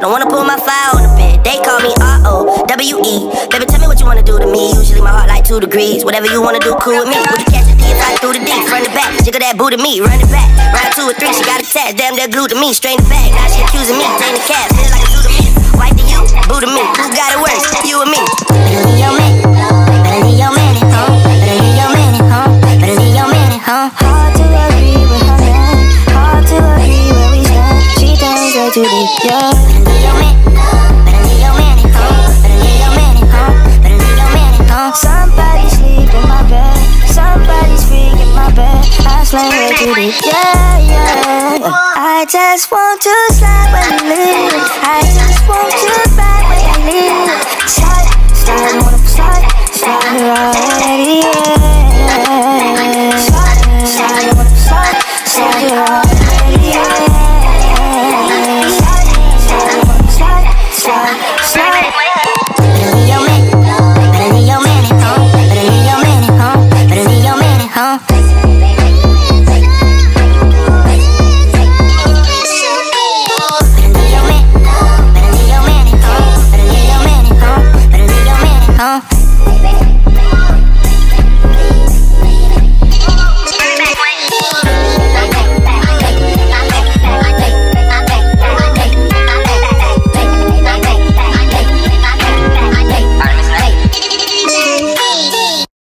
Don't wanna pull my file on the bed. They call me R-O-W-E. Baby, tell me what you wanna do to me. Usually my heart like 2 degrees. Whatever you wanna do, cool with me. Would you catch a D if I threw the D? Front to back, jiggle that booty me. Run it back, round 2 or 3, she got attached. Damn, they're glued to me. Strain the bag, now she accusing me. Drain the cash, feel like a zoo to me. Wife to you, boo to me. Who got it worse, you or me? Better leave your man, better leave your man at home. Better leave your man at home, better leave your man at home. Hard to agree with her man, hard to agree where we stand. She thinks way too deep, yeah. Better leave your man, better leave your man at home. Better leave your man at home, better leave your man at home. Somebody sleep in my bed, somebody's freak in my bed. I slang way too deep, yeah, yeah. I just want to slide when you